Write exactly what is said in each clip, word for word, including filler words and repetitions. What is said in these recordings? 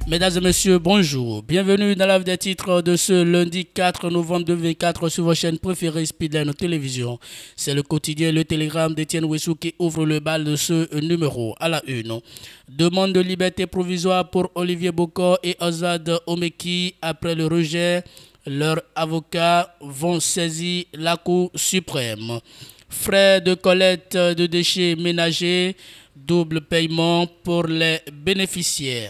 Mesdames et messieurs, bonjour. Bienvenue dans la des titres de ce lundi quatre novembre deux mille vingt-quatre sur vos chaînes préférées Speedline Télévision. C'est le quotidien Le Télégramme d'Étienne Wessou qui ouvre le bal de ce numéro à la une. Demande de liberté provisoire pour Olivier Bokor et Ozad Omeki après le rejet. Leurs avocats vont saisir la Cour suprême. Frais de collecte de déchets ménagers, double paiement pour les bénéficiaires.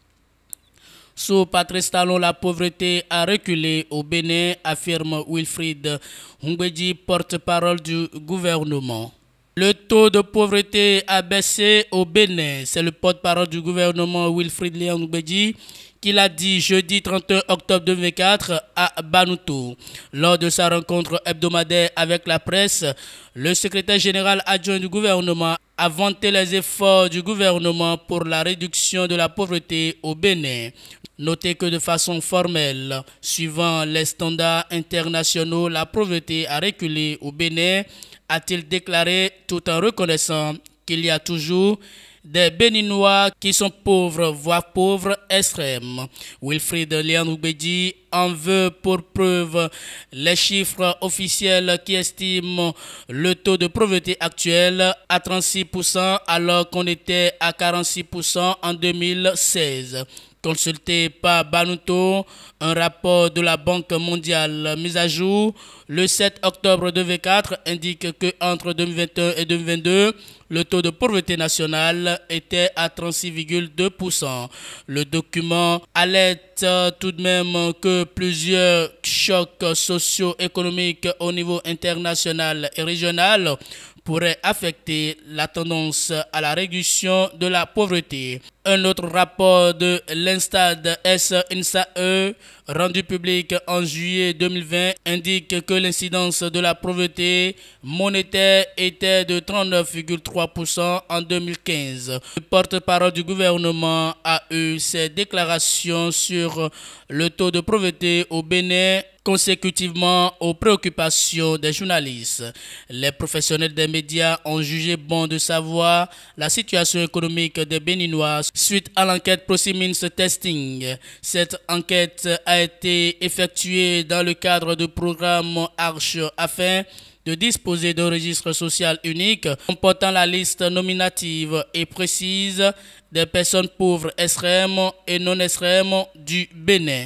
Sous Patrice Talon, la pauvreté a reculé au Bénin, affirme Wilfried Ngwedi, porte-parole du gouvernement. Le taux de pauvreté a baissé au Bénin. C'est le porte-parole du gouvernement Wilfried Ngwedi qui l'a dit jeudi trente et un octobre deux mille vingt-quatre à Banoutou. Lors de sa rencontre hebdomadaire avec la presse, le secrétaire général adjoint du gouvernement a vanté les efforts du gouvernement pour la réduction de la pauvreté au Bénin. Notez que de façon formelle, suivant les standards internationaux, la pauvreté a reculé au Bénin, a-t-il déclaré, tout en reconnaissant qu'il y a toujours des Béninois qui sont pauvres, voire pauvres extrêmes. Wilfried Ngwedi en veut pour preuve les chiffres officiels qui estiment le taux de pauvreté actuel à trente-six pour cent alors qu'on était à quarante-six pour cent en deux mille seize. Consulté par Banoutou, un rapport de la Banque mondiale mis à jour le sept octobre deux mille vingt-quatre indique que entre deux mille vingt et un et deux mille vingt-deux, le taux de pauvreté nationale était à trente-six virgule deux pour cent. Le document alerte tout de même que plusieurs chocs socio-économiques au niveau international et régional pourrait affecter la tendance à la réduction de la pauvreté. Un autre rapport de l'Instad S N S A E rendu public en juillet deux mille vingt indique que l'incidence de la pauvreté monétaire était de trente-neuf virgule trois pour cent en deux mille quinze. Le porte-parole du gouvernement a eu ses déclarations sur le taux de pauvreté au Bénin consécutivement aux préoccupations des journalistes. Les professionnels des médias ont jugé bon de savoir la situation économique des Béninois suite à l'enquête Prosimins Testing. Cette enquête a été effectuée dans le cadre du programme Arche afin de disposer d'un registre social unique comportant la liste nominative et précise des personnes pauvres extrêmes et non extrêmes du Bénin.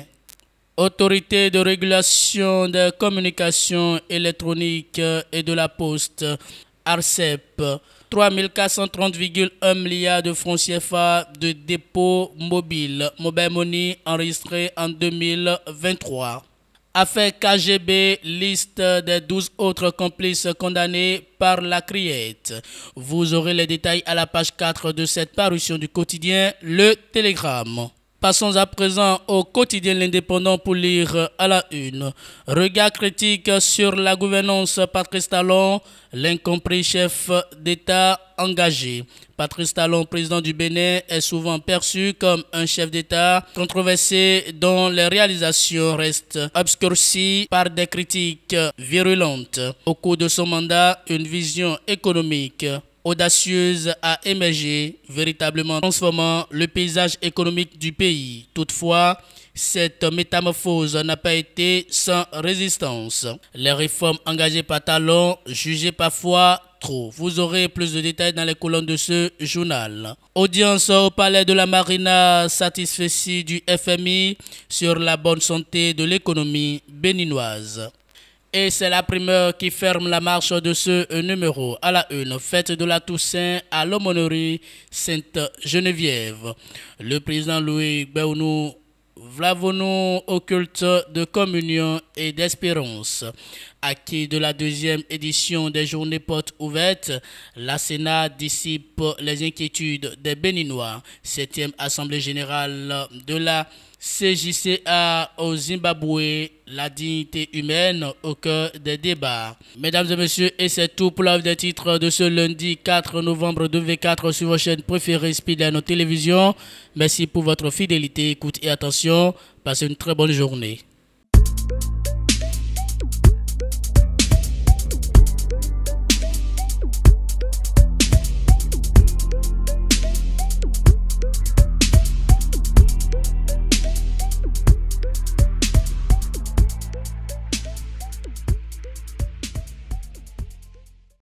Autorité de régulation des communications électroniques et de la poste, ARCEP, trois mille quatre cent trente virgule un milliards de francs C F A de dépôt mobile, mobile money enregistré en deux mille vingt-trois. Affaire K G B, liste des douze autres complices condamnés par la Criette. Vous aurez les détails à la page quatre de cette parution du quotidien Le Télégramme. Passons à présent au quotidien L'Indépendant pour lire à la une. Regard critique sur la gouvernance Patrice Talon, l'incompris chef d'État engagé. Patrice Talon, président du Bénin, est souvent perçu comme un chef d'État controversé dont les réalisations restent obscurcies par des critiques virulentes. Au cours de son mandat, une vision économique audacieuse a émergé, véritablement transformant le paysage économique du pays. Toutefois, cette métamorphose n'a pas été sans résistance. Les réformes engagées par Talon, jugées parfois trop. Vous aurez plus de détails dans les colonnes de ce journal. Audience au palais de la Marina, satisfait du F M I sur la bonne santé de l'économie béninoise. Et c'est la primeur qui ferme la marche de ce numéro à la une. Fête de la Toussaint à l'aumônerie Sainte-Geneviève. Le président Louis Béounou Vlavonou au culte de communion et d'espérance. Acquis de la deuxième édition des journées portes ouvertes, la Sénat dissipe les inquiétudes des Béninois. Septième Assemblée générale de la C J C A au Zimbabwe, la dignité humaine au cœur des débats. Mesdames et messieurs, et c'est tout pour la des titres de ce lundi quatre novembre deux mille vingt-quatre sur vos chaînes préférées Speedline Télévision. Merci pour votre fidélité, écoute et attention. Passez une très bonne journée.